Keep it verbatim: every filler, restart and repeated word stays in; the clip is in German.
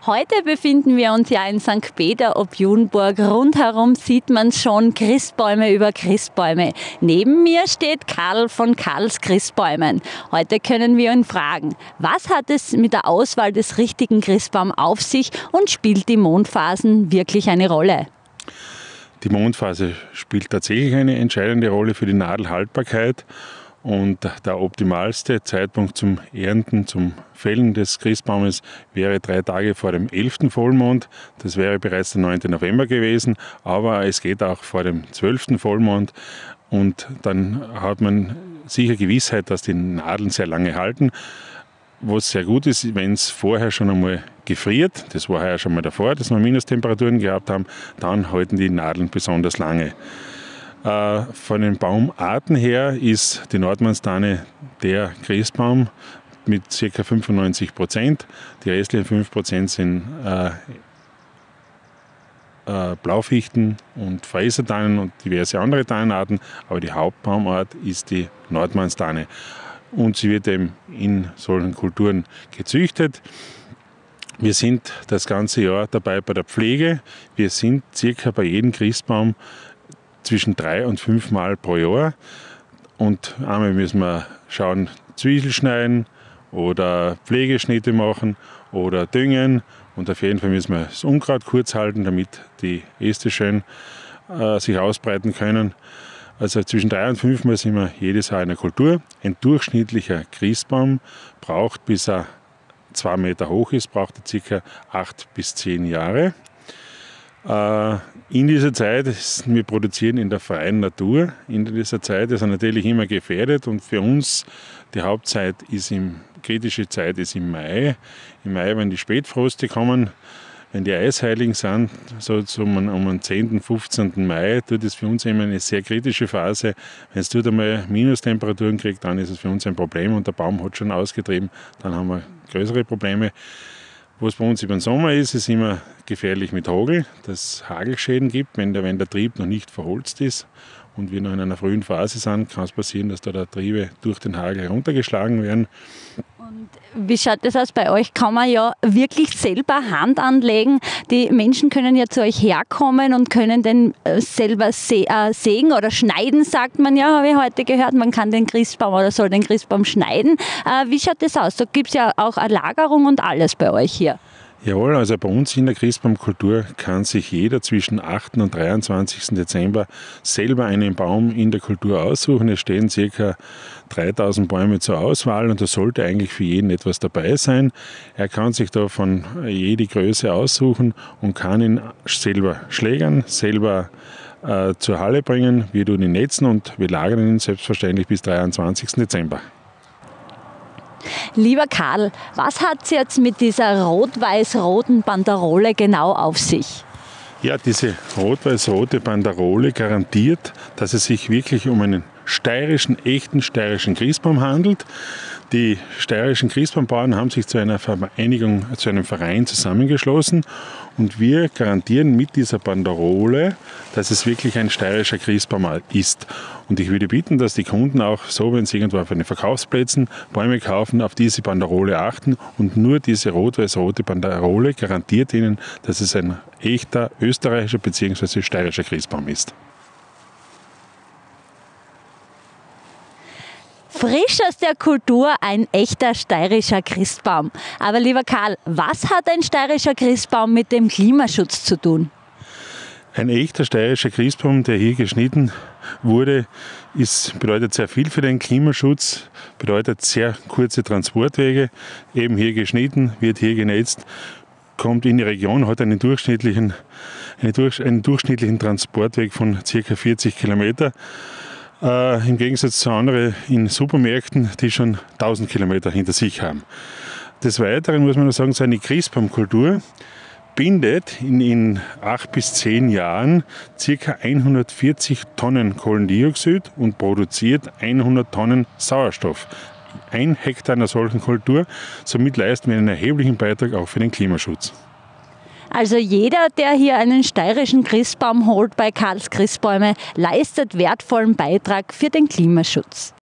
Heute befinden wir uns ja in Sankt Peter ob Junburg. Rundherum sieht man schon Christbäume über Christbäume. Neben mir steht Karl von Karls Christbäumen. Heute können wir ihn fragen, was hat es mit der Auswahl des richtigen Christbaums auf sich und spielt die Mondphasen wirklich eine Rolle? Die Mondphase spielt tatsächlich eine entscheidende Rolle für die Nadelhaltbarkeit. Und der optimalste Zeitpunkt zum Ernten, zum Fällen des Christbaumes wäre drei Tage vor dem elften Vollmond. Das wäre bereits der neunte November gewesen, aber es geht auch vor dem zwölften Vollmond. Und dann hat man sicher Gewissheit, dass die Nadeln sehr lange halten. Was sehr gut ist, wenn es vorher schon einmal gefriert, das war ja schon mal davor, dass wir Minustemperaturen gehabt haben, dann halten die Nadeln besonders lange. Von den Baumarten her ist die Nordmannstanne der Christbaum mit ca. fünfundneunzig Prozent. Die restlichen fünf Prozent sind äh, äh, Blaufichten und Fräsertannen und diverse andere Tannenarten, aber die Hauptbaumart ist die Nordmannstanne. Und sie wird eben in solchen Kulturen gezüchtet. Wir sind das ganze Jahr dabei bei der Pflege. Wir sind circa bei jedem Christbaum zwischen drei und fünf Mal pro Jahr. Und einmal müssen wir schauen, Zwiesel schneiden oder Pflegeschnitte machen oder düngen. Und auf jeden Fall müssen wir das Unkraut kurz halten, damit die Äste schön äh, sich ausbreiten können. Also zwischen drei und fünf Mal sind wir jedes Jahr in der Kultur. Ein durchschnittlicher Christbaum braucht, bis er zwei Meter hoch ist, braucht er ca. acht bis zehn Jahre. In dieser Zeit, wir produzieren in der freien Natur, in dieser Zeit ist er natürlich immer gefährdet und für uns die Hauptzeit ist im, kritische Zeit ist im Mai. Im Mai, wenn die Spätfroste kommen, wenn die Eisheiligen sind, so um, um den zehnten, fünfzehnten Mai, tut es für uns immer eine sehr kritische Phase. Wenn es dort einmal Minustemperaturen kriegt, dann ist es für uns ein Problem und der Baum hat schon ausgetrieben, dann haben wir größere Probleme. Was bei uns über den Sommer ist, ist immer gefährlich mit Hagel, dass es Hagelschäden gibt, wenn der, wenn der Trieb noch nicht verholzt ist und wir noch in einer frühen Phase sind, kann es passieren, dass da die Triebe durch den Hagel heruntergeschlagen werden. Und wie schaut das aus bei euch? Kann man ja wirklich selber Hand anlegen. Die Menschen können ja zu euch herkommen und können den selber sägen oder schneiden, sagt man ja, habe ich heute gehört. Man kann den Christbaum oder soll den Christbaum schneiden. Wie schaut das aus? Da gibt es ja auch eine Lagerung und alles bei euch hier. Jawohl, also bei uns in der Christbaumkultur kann sich jeder zwischen achten und dreiundzwanzigsten Dezember selber einen Baum in der Kultur aussuchen. Es stehen ca. dreitausend Bäume zur Auswahl und da sollte eigentlich für jeden etwas dabei sein. Er kann sich da von jede Größe aussuchen und kann ihn selber schlägern, selber äh, zur Halle bringen. Wir tun ihn netzen und wir lagern ihn selbstverständlich bis dreiundzwanzigsten Dezember. Lieber Karl, was hat es jetzt mit dieser rot-weiß-roten Banderole genau auf sich? Ja, diese rot-weiß-rote Banderole garantiert, dass es sich wirklich um einen steirischen, echten steirischen Christbaum handelt. Die steirischen Christbaumbauern haben sich zu einer Vereinigung, zu einem Verein zusammengeschlossen und wir garantieren mit dieser Banderole, dass es wirklich ein steirischer Christbaum ist. Und ich würde bitten, dass die Kunden auch so, wenn sie irgendwo auf den Verkaufsplätzen Bäume kaufen, auf diese Banderole achten und nur diese rot-weiß-rote Banderole garantiert ihnen, dass es ein echter österreichischer bzw. steirischer Christbaum ist. Frisch aus der Kultur, ein echter steirischer Christbaum. Aber lieber Karl, was hat ein steirischer Christbaum mit dem Klimaschutz zu tun? Ein echter steirischer Christbaum, der hier geschnitten wurde, ist, bedeutet sehr viel für den Klimaschutz, bedeutet sehr kurze Transportwege, eben hier geschnitten, wird hier genetzt, kommt in die Region, hat einen durchschnittlichen, einen, durch, einen durchschnittlichen Transportweg von ca. vierzig Kilometer. Äh, Im Gegensatz zu anderen in Supermärkten, die schon tausend Kilometer hinter sich haben. Des Weiteren muss man noch sagen, so eine Christbaumkultur bindet in, in acht bis zehn Jahren ca. hundertvierzig Tonnen Kohlendioxid und produziert hundert Tonnen Sauerstoff. Ein Hektar einer solchen Kultur, somit leisten wir einen erheblichen Beitrag auch für den Klimaschutz. Also jeder, der hier einen steirischen Christbaum holt bei Karls Christbäume, leistet wertvollen Beitrag für den Klimaschutz.